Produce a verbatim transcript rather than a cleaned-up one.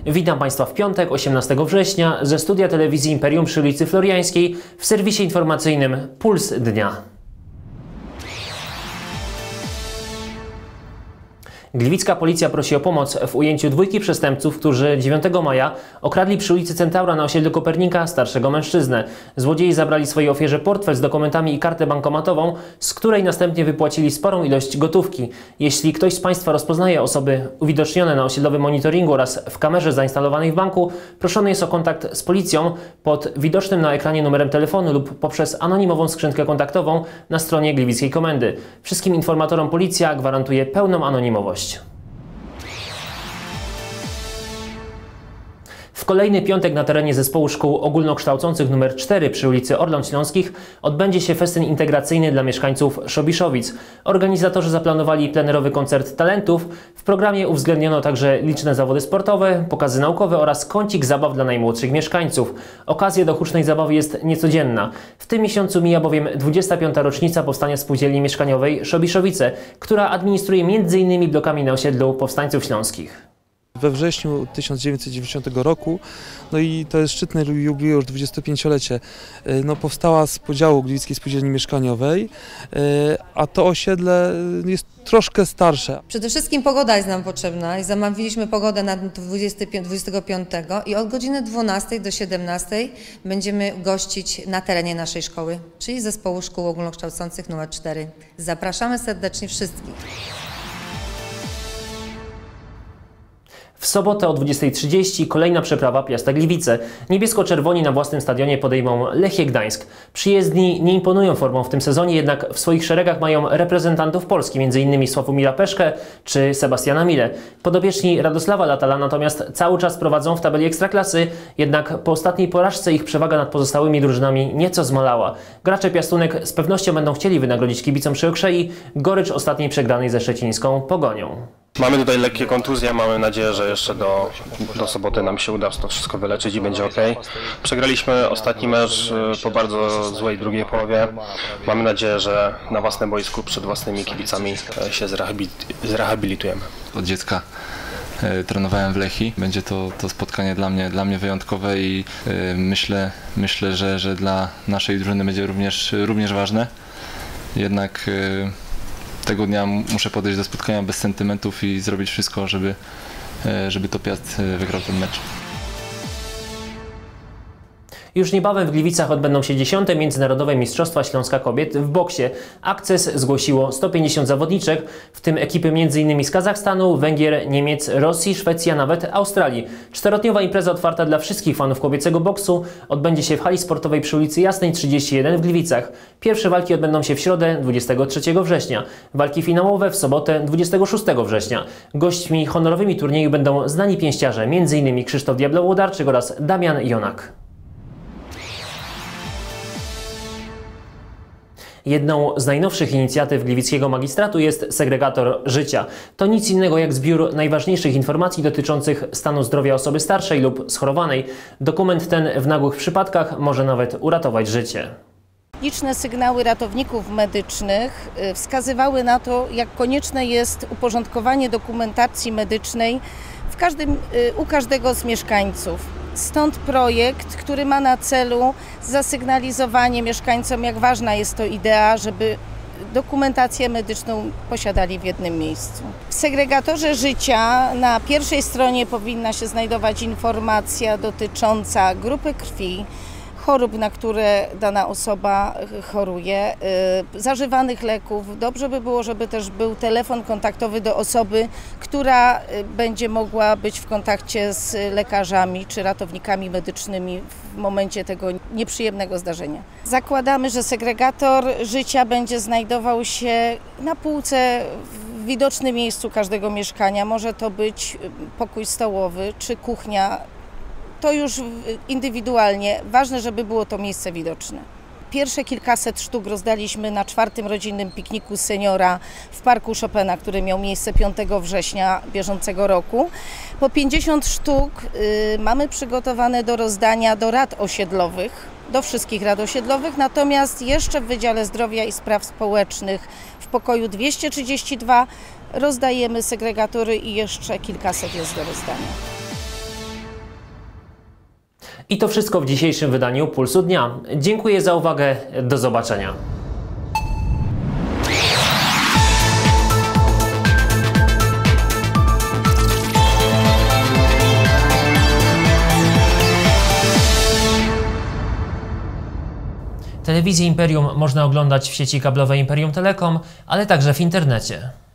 Witam Państwa w piątek, osiemnastego września, ze studia telewizji Imperium przy ulicy Floriańskiej w serwisie informacyjnym Puls Dnia. Gliwicka policja prosi o pomoc w ujęciu dwójki przestępców, którzy dziewiątego maja okradli przy ulicy Centaura na osiedlu Kopernika starszego mężczyznę. Złodziei zabrali swojej ofierze portfel z dokumentami i kartę bankomatową, z której następnie wypłacili sporą ilość gotówki. Jeśli ktoś z Państwa rozpoznaje osoby uwidocznione na osiedlowym monitoringu oraz w kamerze zainstalowanej w banku, proszony jest o kontakt z policją pod widocznym na ekranie numerem telefonu lub poprzez anonimową skrzynkę kontaktową na stronie Gliwickiej Komendy. Wszystkim informatorom policja gwarantuje pełną anonimowość. W kolejny piątek na terenie Zespołu Szkół Ogólnokształcących nr cztery przy ulicy Orląt Śląskich odbędzie się festyn integracyjny dla mieszkańców Szobiszowic. Organizatorzy zaplanowali plenerowy koncert talentów. W programie uwzględniono także liczne zawody sportowe, pokazy naukowe oraz kącik zabaw dla najmłodszych mieszkańców. Okazja do hucznej zabawy jest niecodzienna. W tym miesiącu mija bowiem dwudziesta piąta rocznica powstania Spółdzielni Mieszkaniowej Szobiszowice, która administruje między innymi blokami na osiedlu Powstańców Śląskich. We wrześniu tysiąc dziewięćset dziewięćdziesiątego roku, no i to jest szczytne jubileusz, dwudziestopięciolecie, no powstała z podziału Gliwickiej Spółdzielni Mieszkaniowej, a to osiedle jest troszkę starsze. Przede wszystkim pogoda jest nam potrzebna i zamawialiśmy pogodę na dwudziestego piątego i od godziny dwunastej do siedemnastej będziemy gościć na terenie naszej szkoły, czyli Zespołu Szkół Ogólnokształcących nr cztery. Zapraszamy serdecznie wszystkich. W sobotę o dwudziestej trzydzieści kolejna przeprawa Piasta Gliwice. Niebiesko-czerwoni na własnym stadionie podejmą Lechię Gdańsk. Przyjezdni nie imponują formą w tym sezonie, jednak w swoich szeregach mają reprezentantów Polski, między innymi Sławomira Peszkę czy Sebastiana Mille. Podopieczni Radosława Latala natomiast cały czas prowadzą w tabeli Ekstraklasy, jednak po ostatniej porażce ich przewaga nad pozostałymi drużynami nieco zmalała. Gracze Piastunek z pewnością będą chcieli wynagrodzić kibicom przy okrzei gorycz ostatniej przegranej ze szczecińską Pogonią. Mamy tutaj lekkie kontuzje, mamy nadzieję, że jeszcze do, do soboty nam się uda to wszystko wyleczyć i będzie ok. Przegraliśmy ostatni mecz po bardzo złej drugiej połowie. Mamy nadzieję, że na własnym boisku przed własnymi kibicami się zrehabilitujemy. Od dziecka e, trenowałem w Lechii. Będzie to, to spotkanie dla mnie, dla mnie wyjątkowe i e, myślę, myślę że, że dla naszej drużyny będzie również, również ważne. Jednak e, tego dnia muszę podejść do spotkania bez sentymentów i zrobić wszystko, żeby, żeby to Piast wygrał ten mecz. Już niebawem w Gliwicach odbędą się dziesiąte Międzynarodowe Mistrzostwa Śląska Kobiet w boksie. Akces zgłosiło sto pięćdziesiąt zawodniczek, w tym ekipy między innymi z Kazachstanu, Węgier, Niemiec, Rosji, Szwecji, a nawet Australii. Czterodniowa impreza otwarta dla wszystkich fanów kobiecego boksu odbędzie się w hali sportowej przy ulicy Jasnej trzydzieści jeden w Gliwicach. Pierwsze walki odbędą się w środę dwudziestego trzeciego września. Walki finałowe w sobotę dwudziestego szóstego września. Gośćmi honorowymi turnieju będą znani pięściarze, między innymi Krzysztof Diablo-Włodarczyk oraz Damian Jonak. Jedną z najnowszych inicjatyw gliwickiego magistratu jest segregator życia. To nic innego jak zbiór najważniejszych informacji dotyczących stanu zdrowia osoby starszej lub schorowanej. Dokument ten w nagłych przypadkach może nawet uratować życie. Liczne sygnały ratowników medycznych wskazywały na to, jak konieczne jest uporządkowanie dokumentacji medycznej w każdym, u każdego z mieszkańców. Stąd projekt, który ma na celu zasygnalizowanie mieszkańcom, jak ważna jest to idea, żeby dokumentację medyczną posiadali w jednym miejscu. W segregatorze życia na pierwszej stronie powinna się znajdować informacja dotycząca grupy krwi, chorób, na które dana osoba choruje, zażywanych leków. Dobrze by było, żeby też był telefon kontaktowy do osoby, która będzie mogła być w kontakcie z lekarzami czy ratownikami medycznymi w momencie tego nieprzyjemnego zdarzenia. Zakładamy, że segregator życia będzie znajdował się na półce w widocznym miejscu każdego mieszkania. Może to być pokój stołowy czy kuchnia. To już indywidualnie. Ważne, żeby było to miejsce widoczne. Pierwsze kilkaset sztuk rozdaliśmy na czwartym rodzinnym pikniku seniora w Parku Chopina, który miał miejsce piątego września bieżącego roku. Po pięćdziesiąt sztuk y, mamy przygotowane do rozdania do rad osiedlowych, do wszystkich rad osiedlowych, natomiast jeszcze w Wydziale Zdrowia i Spraw Społecznych w pokoju dwieście trzydzieści dwa rozdajemy segregatory i jeszcze kilkaset jest do rozdania. I to wszystko w dzisiejszym wydaniu Pulsu Dnia. Dziękuję za uwagę, do zobaczenia. Telewizję Imperium można oglądać w sieci kablowej Imperium Telekom, ale także w internecie.